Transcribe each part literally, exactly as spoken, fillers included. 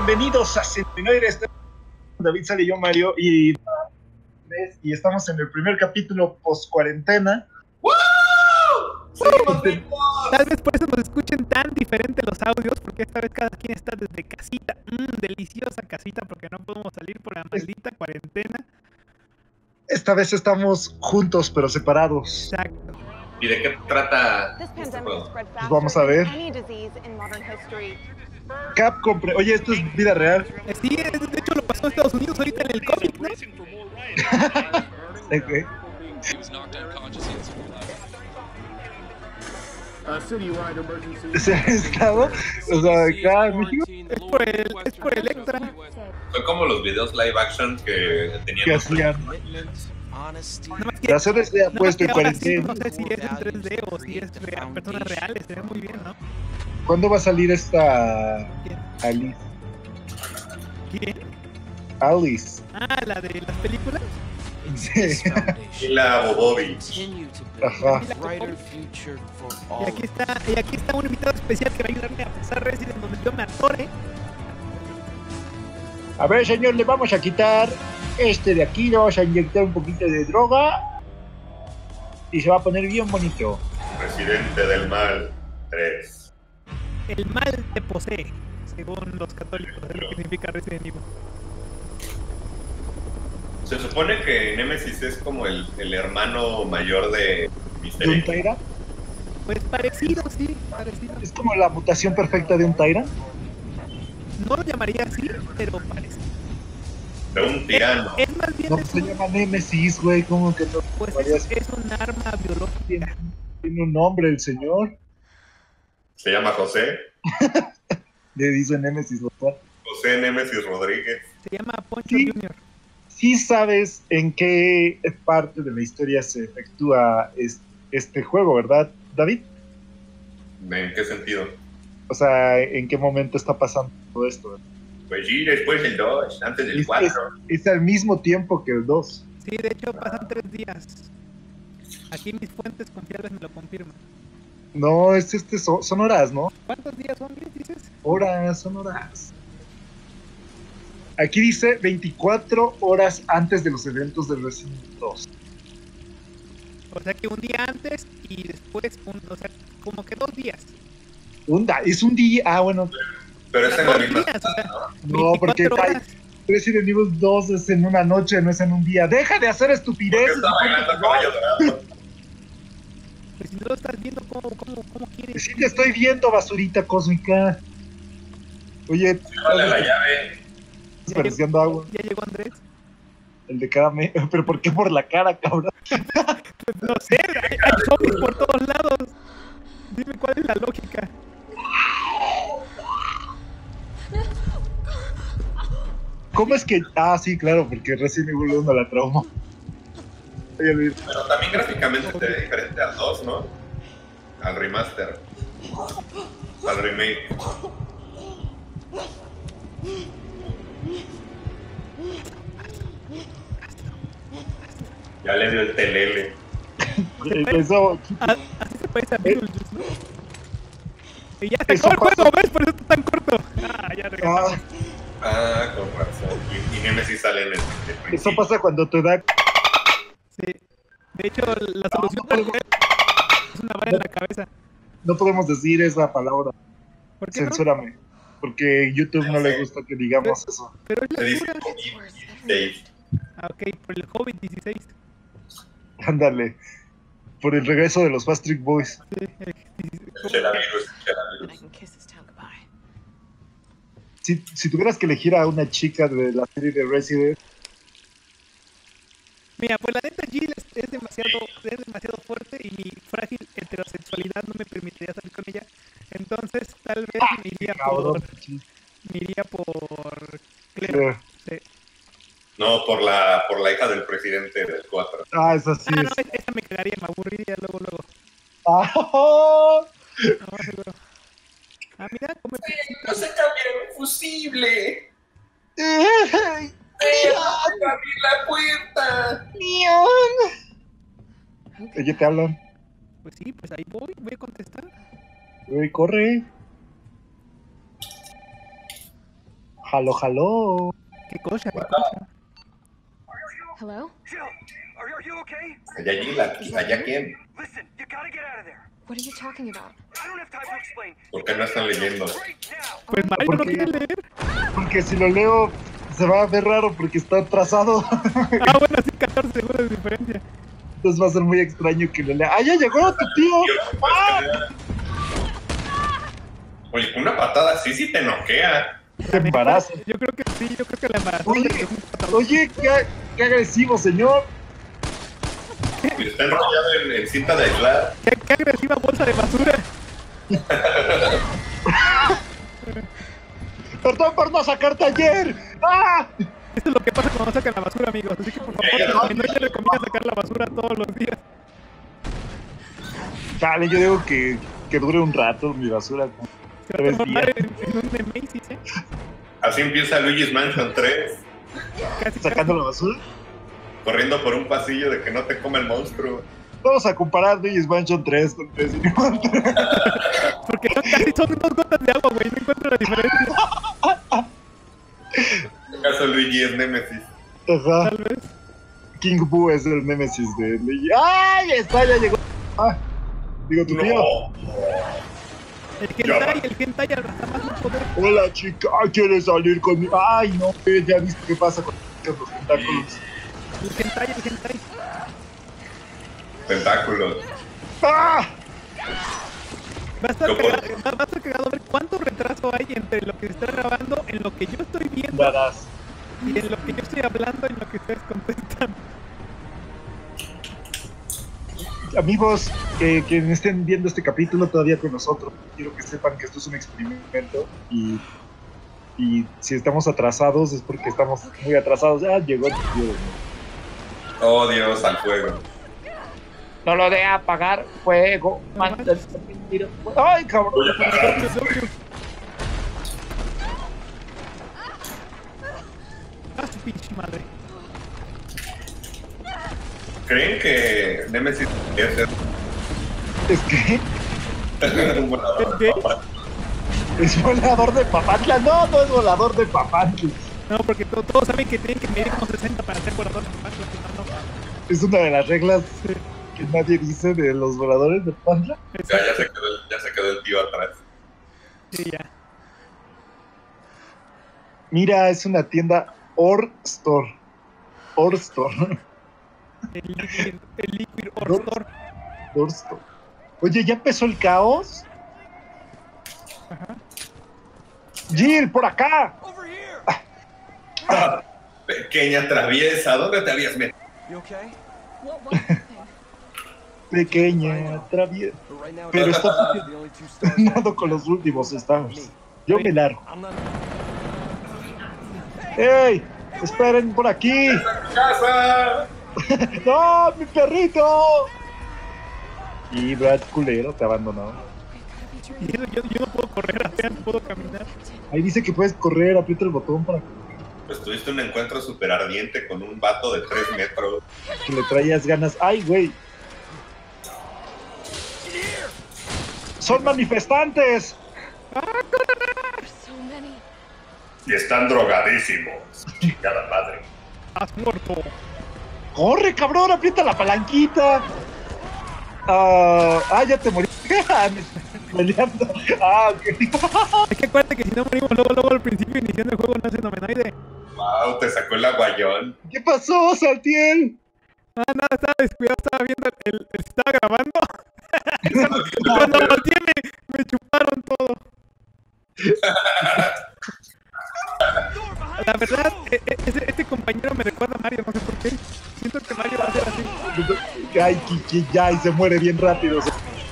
Bienvenidos a Centenoide. David sale yo, Mario, y, y estamos en el primer capítulo post cuarentena. ¡Woo! ¡Seguimos vivos! Tal vez por eso nos escuchen tan diferentes los audios, porque esta vez cada quien está desde casita. Mmm, deliciosa casita, porque no podemos salir por la maldita cuarentena. Esta vez estamos juntos, pero separados. Exacto. ¿Y de qué trata este juego? Pues vamos a ver. Capcom, pre- oye, esto es vida real. Eh, Sí, de hecho lo pasó en Estados Unidos ahorita en el cómic, ¿no? Okay. ¿Se ha estado? O sea, acá en México. Es por el, es por Electra. Son como los videos live action que tenían. ¿Qué hacían? Nada más que, La serie se ha nada más puesto que en ahora sí, cuarentena. no sé si es en tres D o si es real, personas reales, se ve muy bien, ¿no? ¿Cuándo va a salir esta ¿Quién? Alice? ¿Quién? Alice. Ah, la de las películas. Sí. Y la Bobobi. Ajá. Y aquí está, y aquí está un invitado especial que va a ayudarme a pasar Resident donde yo me atore. A ver, señor, le vamos a quitar este de aquí, le vamos a inyectar un poquito de droga y se va a poner bien bonito. Residente del Mal tres. El mal te posee, según los católicos, es lo que significa Resident Evil. Se supone que Nemesis es como el, el hermano mayor de ¿De Mister un X. Tyra? Pues parecido, sí, parecido. Es como la mutación perfecta de un Tyra. No lo llamaría así, pero parecido. De un tirano. Es más bien, No, es se un, llama Nemesis, güey, ¿cómo que no? pues Varias- es, es un arma biológica. Tiene, tiene un nombre el señor. Se llama José. Le dice Nemesis, doctor. José Nemesis Rodríguez. Se llama Poncho Sí. Junior Sí sabes en qué parte de la historia se efectúa es- este juego, ¿verdad, David? ¿En qué sentido? O sea, ¿en qué momento está pasando todo esto? Pues sí, después del dos, antes del Es, es, cuatro. es al mismo tiempo que el dos. Sí, de hecho pasan tres días. Aquí mis fuentes confiables me lo confirman. No, es este, son, son horas, ¿no? ¿Cuántos días son, bien, dices? Horas, son horas. Aquí dice veinticuatro horas antes de los eventos del Resident Evil dos. O sea que un día antes y después, un, o sea, como que dos días. Un da- es un día. Ah, bueno, Pero es en la Dos misma días, o sea, no, porque veinticuatro hay- horas. Resident Evil dos es en una noche, no es en un día. ¡Deja de hacer Porque estupideces! está bailando caballo dorado. Pues si no lo estás viendo, ¿cómo, cómo, cómo quieres? Sí te estoy viendo, basurita cósmica. Oye, Dale la llave. estás desperdiciando agua. Ya llegó Andrés. El de cada mes. ¿Pero por qué por la cara, cabrón? Pues no sé, hay, hay zombies por todos lados. Dime cuál es la lógica. ¿Cómo es que...? Ah, sí, claro, porque Resident Evil uno la traumó. Oye, Luis, Pero también gráficamente se ve diferente al dos, ¿no? Al remaster. Al remake. Ya le dio el telele. eso... Ah, así se parece a Beetlejuice, ¿no? Y ya se Eso acabó el pasa- juego, ¿ves? Por eso está tan corto. Ah, ya regresamos. Ah, Ah, con razón. Y, y Nemesis sale en el, el eso principio. pasa cuando te da... Sí. De hecho, la solución del juego es una bala en la cabeza. No podemos decir esa palabra. ¿Por qué no? Censúrame. Porque YouTube no le gusta que digamos eso. Pero es Se la dice cura. dieciséis. Ah, ok, por el Hobbit dieciséis. Ándale. Por el regreso de los Fast Trick Boys. Sí, eh, dieciséis. Chelavirus, Chelavirus. Si, si tuvieras que elegir a una chica de la serie de Resident, Mira, pues la neta Jill es, es demasiado es demasiado fuerte y mi frágil heterosexualidad no me permitiría salir con ella. Entonces, tal vez me iría por cabrón. me iría por Claire. Eh, Sí. No, por la, por la hija del presidente del cuatro. Ah, esa sí Ah, es. no, esa me quedaría, me aburriría luego, luego. Ah, No, seguro. Ah, mira, come ¡No se cambia un fusible! ¡Ay! ¡Abrir la puerta! Oye, te hablan. Pues sí, pues ahí voy, voy a contestar. Güey, corre. Jalo, jalo. ¿Qué cosa? ¿Qué cosa? Hello? Jill, are, are you okay? Allá, allí, allá quién. Listen, you gotta get out of there. What are you talking about? I don't have time to explain. ¿Por qué no están leyendo? Right now. Pues Mario ¿Por no qué? quiere leer. Porque si lo leo, se va a ver raro porque está atrasado. Ah, bueno, sí, catorce segundos de diferencia. Entonces va a ser muy extraño que lo lea. ¡Ah, ya llegó tu tío! ¡Ah! Oye, con una patada así sí te noquea. ¡Te embarazo! Yo creo que sí, yo creo que la embarazó. Oye, oye, qué, qué agresivo, señor. Y está enrollado en, en cinta de aislar. ¿Qué, qué agresiva bolsa de basura. Perdón por no sacarte ayer. ¡Ah! Eso es lo que pasa cuando sacan la basura, amigos. Así que por favor, no te recomiendo sacar la basura todos los días. Dale, yo digo que, que dure un rato mi basura. Se va a Tres transformar días. en, en un Nemesis, ¿eh? Así empieza Luigi's Mansion tres, Casi, ¿Sacando la basura? corriendo por un pasillo de que no te come el monstruo. Vamos a comparar Luigi's Mansion tres con Resident Evil tres. casi. Porque son casi son dos gotas de agua, güey. No encuentro la diferencia. En este caso Luigi es Nemesis. Ajá. Tal vez. King Boo es el némesis de Luigi. ¡Ay! Está, ya llegó. Ah, digo tu tío. No. El hentai, el hentai hasta más no poder. Hola, chica. ¿Quieres salir conmigo? Ay, no. Ya viste qué pasa con los tentáculos. El hentai, el hentai. Tentáculos. ¡Ah! Va a estar Lo cagado, puedo. va, va a estar cagado a ver cuánto retraso hay entre lo que se está grabando, en lo que yo estoy viendo, Darás. y en lo que yo estoy hablando y en lo que ustedes contestan. Amigos, eh, que estén viendo este capítulo todavía con nosotros, quiero que sepan que esto es un experimento y, y si estamos atrasados es porque estamos muy atrasados. Ya llegó el tío. Oh Dios, al fuego. No lo de apagar fuego. Manda el tiro. ¡Ay, cabrón! Voy a pagar. Ah, su pinche madre. ¿Creen que Nemesis es Es que un volador ¿Qué? de papas? es volador de Papantla. No, no es volador de Papantla. No, porque to- todos saben que tienen que medir como sesenta para ser volador de Papantla, si no, no. Es una de las reglas que nadie dice de los voladores de Papantla. Ya, ya, se quedó el, ya se quedó el tío atrás. Sí, ya. Mira, es una tienda Or Store. Or Store. El Liquid, el Liquid Ore No. Store. Or Store. Oye, ¿ya empezó el caos? Ajá. Jill, por acá. Over here. Ah, pequeña traviesa, ¿dónde te habías metido? You okay? What was that thing? Pequeña, traviesa. But right now, Pero está the only two stars left. funcionando con los últimos estamos. Yo me largo. I'm not. ¡Ey! ¡Esperen por aquí! ¡Casa! ¡No, mi perrito! Y Brad culero te abandonó. Y eso, yo, yo no puedo correr, apenas puedo caminar. Ahí dice que puedes correr, aprieta el botón para Pues tuviste un encuentro súper ardiente con un vato de tres metros. que le traigas ganas. ¡Ay, güey! ¡Son manifestantes! There's so many. Y están drogadísimos. Chingada madre. Has muerto. ¡Corre, cabrón! ¡Aprieta la palanquita! Ah, ah, ya te morí. Peleando. Ah, ok. Es que acuérdate que si no morimos luego, luego al principio iniciando el juego no es nomenoide. Wow, te sacó el aguayón. ¿Qué pasó, Saltiel? Ah, nada, estaba descuidado, estaba viendo el, el, el estaba grabando. Cuando volteé me, me chuparon todo. La verdad, e- e- ese- este compañero me recuerda a Mario, no sé por qué. Siento que Mario va a ser así. Ay, Kiki, ya, y se muere bien rápido.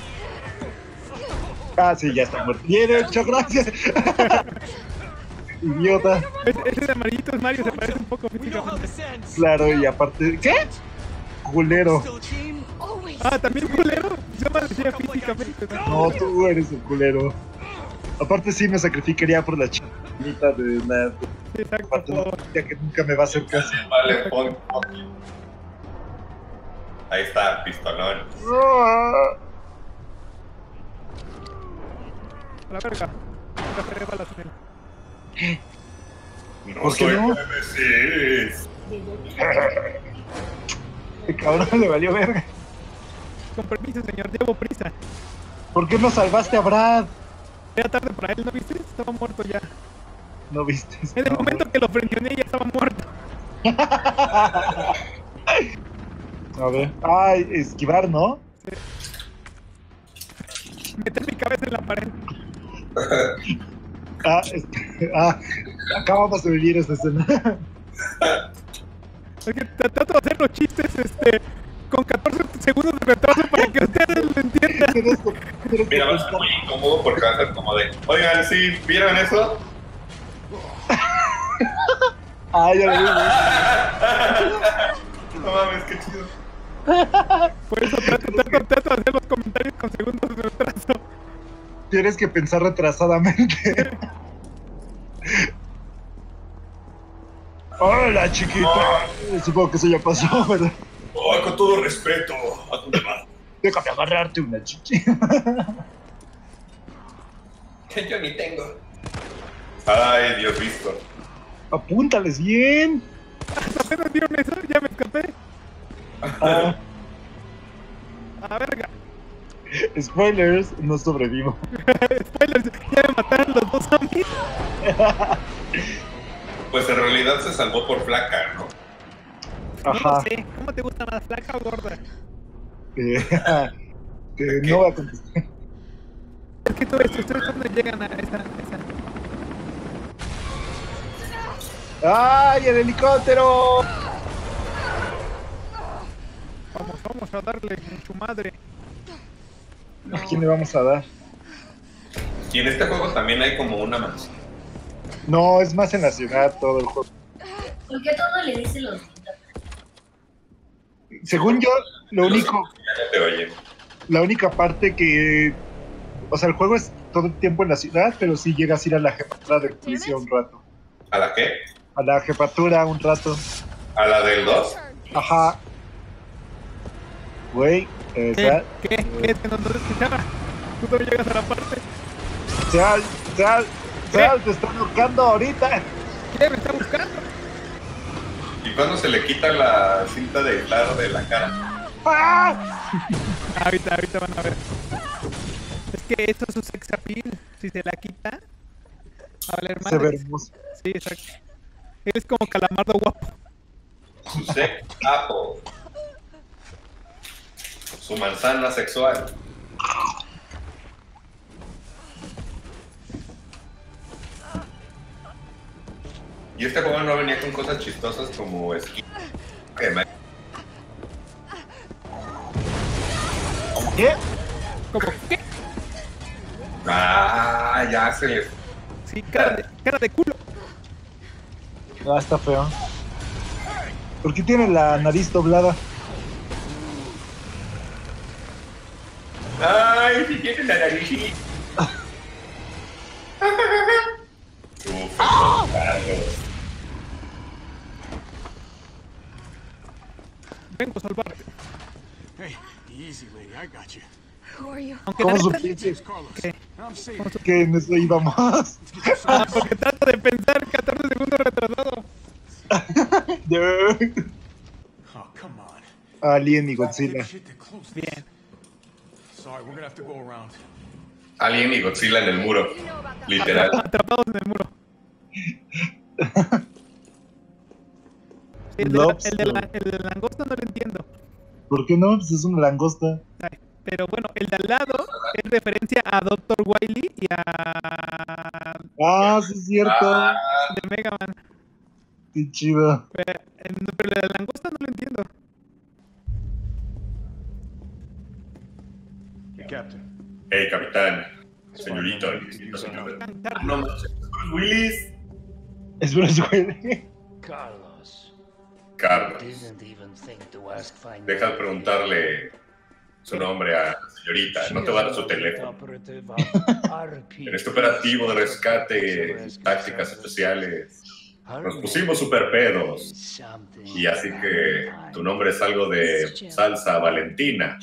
Ah, sí, ya está muerto. Bien hecho, gracias. Idiota. Ese, ese de amarillito es Mario, se parece un poco We know how físicamente. this ends. Claro, y aparte. ¿Qué? Culero. Still a team. Always. Ah, también culero. Yo me decía físicamente. ¿no? No, tú eres el culero. Aparte, sí me sacrificaría por la chinita de la. Sí, exacto. Aparte, no, por- ya que nunca me va a hacer caso. Vale, pon, pon. Ahí está, pistolón. Ah. A la verga. Nunca seré balas en él. No ¿Por qué soy no? Nemesis. El cabrón le valió verga. Con permiso, señor, llevo prisa. ¿Por qué no salvaste a Brad? Era tarde para él, ¿no viste? Estaba muerto ya. No viste. En el No. momento que lo presioné ya estaba muerto. A ver. Ay, esquivar, ¿no? Meter mi cabeza en la pared. Ah, este, ah, acabamos de vivir esta escena. Es que t- trato de hacer los chistes este, con catorce segundos de retraso para que ustedes lo entiendan. Tienes que- tienes que Mira, va a ser pensar. muy incómodo porque va a ser como de, oigan, sí, ¿vieron eso? Ah, ya lo vi. No mames, qué chido. Por eso trato, trato, trato de hacer los comentarios con segundos de retraso. Tienes que pensar retrasadamente. Hola, chiquita. Supongo que eso ya pasó, ¿verdad? Oh, con todo respeto, ¿a dónde vas? Déjame agarrarte una chichi. Yo ni tengo. Ay, Dios visto. Apúntales bien. Apenas vieron eso, ya me escapé. Ah, A verga. spoilers, no sobrevivo. Spoilers, ya me mataron los dos zombies. Pues en realidad se salvó por flaca, ¿no? No Ajá. lo sé. ¿Cómo te gusta más, flaca o gorda? Eh, que no voy a contestar. Es que todo esto, ustedes cuando llegan a esa, esa. ¡Ay, el helicóptero! Vamos, vamos a darle en su madre. ¿A quién le vamos a dar? Y en este juego también hay como una mansión. No, es más en la ciudad todo el juego. ¿Por qué todo le dice los Según yo, lo único, Ya te oyen. la única parte que, o sea, el juego es todo el tiempo en la ciudad, pero sí llegas a ir a la jefatura de policía un rato. ¿A la qué? A la jefatura un rato. ¿A la del dos? Ajá. Güey, eh, ¿Qué? Sal, ¿Qué? ¿Qué? Es que no, no te escuchaba. Tú todavía llegas a la parte. Sal, Sal, Sal, te están buscando ahorita. ¿Qué? ¿Me está buscando? ¿Y cuándo se le quita la cinta de aislar de la cara? ¡Ah! Ahorita, ahorita van a ver. Es que esto es su sex appeal. Si se la quita, a valer Se ve madres. hermoso. Sí, exacto. Eres como calamardo guapo. Su sex apple. Su manzana sexual. Y este juego no venía con cosas chistosas como esquí. Que me- ¿Qué? ¿Cómo qué? Ah, ya se les. Sí, cara de, cara de culo. Ah, está feo. ¿Por qué tiene la nariz doblada? Ay, si tiene la nariz. Uf, Carlos. Vengo a salvarte. Hey, easy, lady. I got you. Who are you? Aunque ¿Cómo la neta- supiste Carlos. ¿Qué? I'm safe. ¿Cómo su- Que en eso íbamos. Ah, porque trato de pensar catorce segundos retrasado. Oh, come on. Alien y Take Godzilla. shit to close. Bien. Sorry, we're gonna have to go around. Alien y Godzilla en el muro. Literal. Atrapados en el muro. Sí, el, de la, el, de la, el de la langosta no lo entiendo. ¿Por qué no? Pues es una langosta. Ay, pero bueno, el de al lado es referencia a doctor Wily y a Ah, sí es cierto. Ah, de Mega Man. Qué chido. Pero, eh, no, pero el de la langosta no lo entiendo. Hey, Captain. hey, capitán. Señorita. señorita. Cantar. No manches, Willis. Es Bruce Willis. Carlos, Carlos. didn't even think to ask fine. Deja de preguntarle su nombre a la señorita. No te va a dar su teléfono. En este operativo de rescate, tácticas especiales, nos pusimos super pedos. Y así que tu nombre es algo de Salsa Valentina.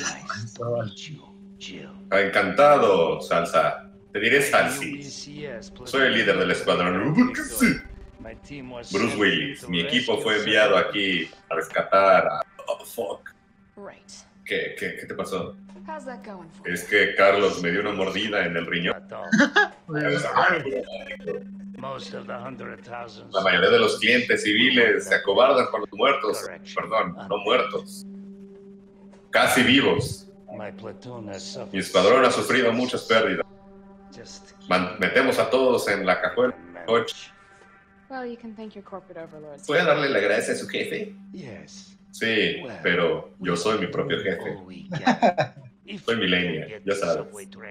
Ah, encantado, Salsa. Te diré Salsi. Soy el líder del escuadrón. Bruce Willis, mi equipo fue enviado aquí a rescatar a... Oh, fuck. Right. ¿Qué, qué, qué te pasó? How's that going for Es que Carlos me dio una mordida en el riñón. La mayoría de los clientes civiles se acobardan con los muertos. Perdón, no muertos. Casi vivos. Mi escuadrón ha sufrido muchas pérdidas. Man- metemos a todos en la cajuela del coche. Well, you can thank your corporate overlords. ¿Puede darle la gracia a su jefe? Sí, pero yo soy mi propio jefe. Soy millennial, ya sabes.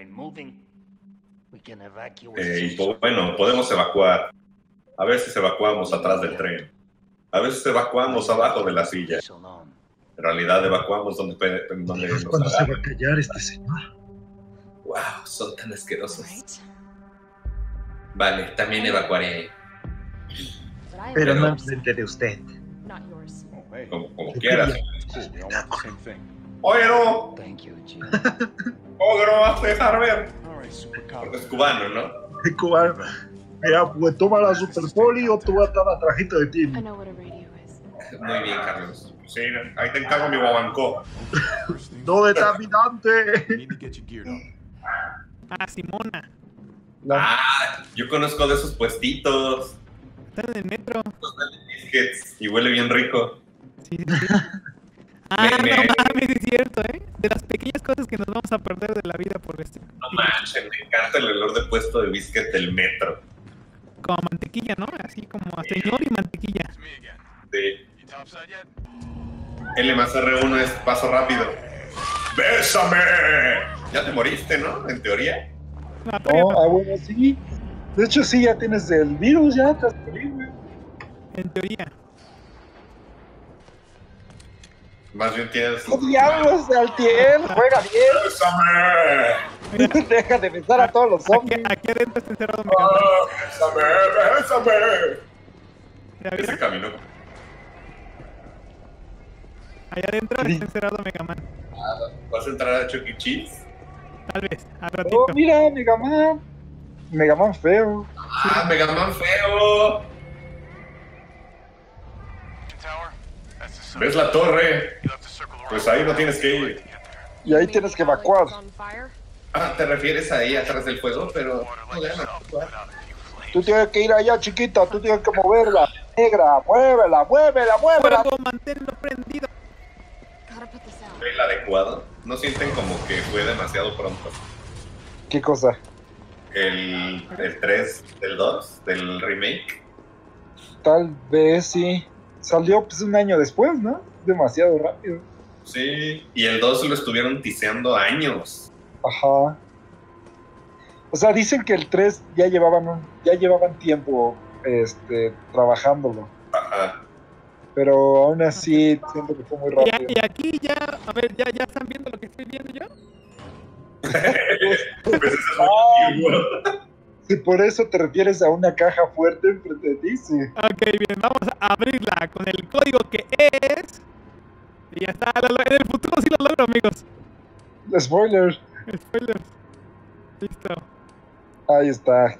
Eh, y po- bueno, podemos evacuar. A veces evacuamos atrás del tren. A veces evacuamos abajo de la silla. En realidad evacuamos donde, pe- donde nos ¿Cuándo se va agarran. a callar este señor? Wow, son tan asquerosos. Vale, también evacuaré. But I Pero am no yours, enfrente de usted. not yours. Oh, hey. Como, como Yo quieras. quería- Cool. We all want the same thing. Oye, no. Thank you, Jim. Oye, no vas a dejar ver. All right, super Porque cop. es cubano, ¿no? Cubano. Mira, pues toma la Super Poli o tú vas a estar atrajito de ti. I know what a radio is. Muy bien, Carlos. Sí, ahí te encargo mi guabancó. First things No determinante. you need to get you geared up. Ah, Simona. La- Ah, yo conozco de esos puestitos. Están en el metro. Biscuits. Y huele bien rico. Sí, sí, sí. Ah, Me- no me- mames, es cierto, ¿eh? De las pequeñas cosas que nos vamos a perder de la vida por este. No manches, me encanta el olor de puesto de biscuit del metro. Como mantequilla, ¿no? Así como a señor y mantequilla. Sí. L más R uno es paso rápido. ¡Bésame! Ya te moriste, ¿no? En teoría. No, todavía No, no. ah, bueno, sí. De hecho, sí, ya tienes el virus, ya estás feliz, güey. En teoría. Más bien tienes... ¡Oh, diablos, Altiel! ¡Juega ¡Bésame! bien! Deja de besar a todos los Aquí, zombies. aquí adentro está encerrado mi cámara. ¡Ah, ¡Bésame! ¡Bésame! ¿Ya Ese vieron? camino. Allá adentro Sí. está encerrado Mega Man. ¿Vas a entrar a Chuck E. Cheese? Tal vez, al ratito. Oh, mira, Mega Man. Mega Man feo. ¡Ah, Mega Man feo! ¿Ves la torre? Pues ahí no tienes que ir. Y ahí tienes que evacuar. On fire? Ah, te refieres ahí atrás del fuego, pero no le van a evacuar. Tú tienes que ir allá, chiquita. Tú tienes que moverla. Negra, muévela, muévela, muévela. Fuego, manténlo prendido. Gotta put this out. ¿El adecuado? ¿No sienten como que fue demasiado pronto? ¿Qué cosa? El, el tres del dos, del remake. Tal vez sí. Salió pues un año después, ¿no? Demasiado rápido. Sí, y el dos lo estuvieron tiseando años. Ajá. O sea, dicen que el tres ya llevaban un- ya llevaban tiempo este trabajándolo, Ajá. pero aún así siento que fue muy Y, rápido. a- y aquí ya, a ver, ya, ya están viendo lo que estoy viendo yo. Pues ese es muy antiguo. Si por eso te refieres a una caja fuerte enfrente de ti, sí. Ok, bien, vamos a abrirla con el código que es. Y ya está, lo- lo- en el futuro sí lo logro, amigos. Spoiler. Spoilers. Listo. Ahí está.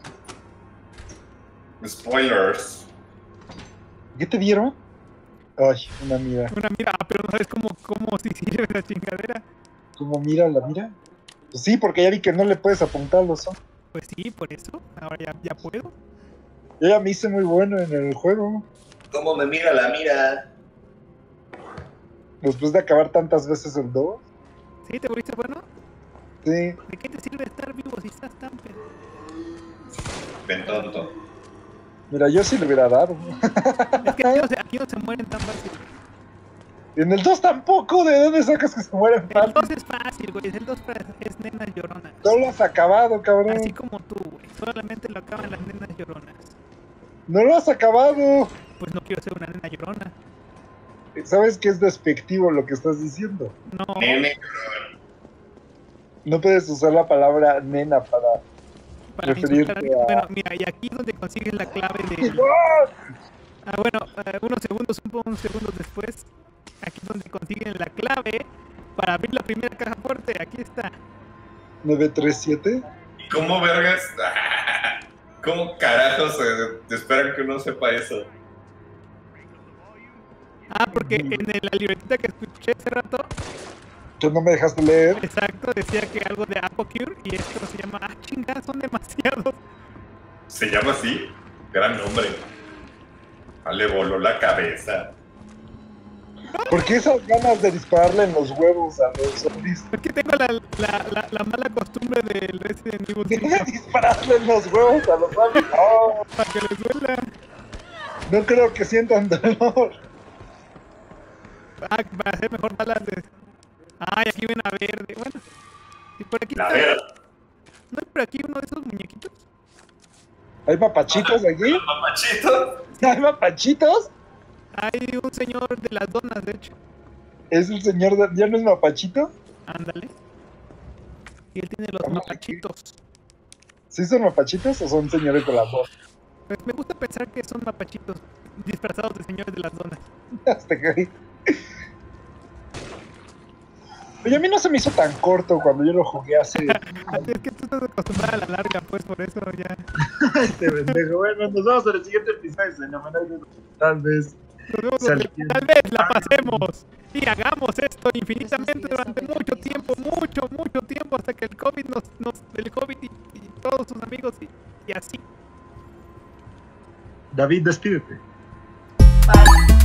Spoilers. ¿Qué te dieron? Ay, una mira. Una mira, ah, pero no sabes cómo, cómo si sirve esa chingadera. ¿Cómo mira la mira? Pues sí, porque ya vi que no le puedes apuntar los zombies. Pues sí, por eso. Ahora ya, ya puedo. Yo ya me hice muy bueno en el juego. ¿Cómo me mira la mira? Después de acabar tantas veces el dos. ¿Sí? ¿Te volviste bueno? Sí. ¿De qué te sirve estar vivo si estás tan pedo? Ven tonto. Mira, yo sí le hubiera dado. Es que aquí no, se, aquí no se mueren tan fácil. En el dos tampoco. ¿De dónde sacas que se mueren El fácil? dos es fácil, güey. El dos es nenas lloronas. No lo has acabado, cabrón. Así como tú, güey. Solamente lo acaban las nenas lloronas. No lo has acabado. Pues no quiero ser una nena llorona. ¿Sabes que es despectivo lo que estás diciendo? No. Nene. No puedes usar la palabra nena para... Para referirte insultar a- a- Bueno, mira, y aquí es donde consigues la clave de... Ah, bueno, eh, unos segundos, un unos segundos después, aquí es donde consiguen la clave para abrir la primera caja fuerte. Aquí está. nueve tres siete. ¿Cómo vergas? ¿Cómo carajos eh, esperan que uno sepa eso? Ah, porque en el- la libretita que escuché hace rato, Tú no me dejaste leer. exacto, decía que algo de Aquacure y esto se llama, ah, chingada, son demasiados. ¿Se llama así? Gran nombre. Ah, le voló la cabeza. ¿Por qué esas ganas de dispararle en los huevos a los zombies? Porque tengo la, la, la, la mala costumbre del Resident Evil cinco ¿Qué dispararle en los huevos a los zombies? No, para que les duela. no creo que sientan dolor. Ah, para hacer mejor balas de... Ay, aquí ven a verde. Bueno, y por aquí La está... verdad. ¿No hay por aquí uno de esos muñequitos? ¿Hay mapachitos aquí? Mamachito. ¿Hay mapachitos? Hay un señor de las donas, de hecho. ¿Es el señor de... ¿Ya no es mapachito? Ándale. Y él tiene los Vamos aquí. mapachitos. ¿Sí son mapachitos o son señores de la voz? Pues me gusta pensar que son mapachitos disfrazados de señores de las donas. Hasta que... Oye, a mí no se me hizo tan corto cuando yo lo jugué hace... Así es que tú estás acostumbrada a la larga, pues por eso ya. este pendejo. Bueno, nos vemos en el siguiente episodio de Fenomenal. Tal vez. Nos vemos Sal- donde tal vez la pasemos y hagamos esto infinitamente durante mucho tiempo, mucho, mucho tiempo, hasta que el COVID nos, nos el COVID y, y todos sus amigos y, y así. David, despídete. Bye.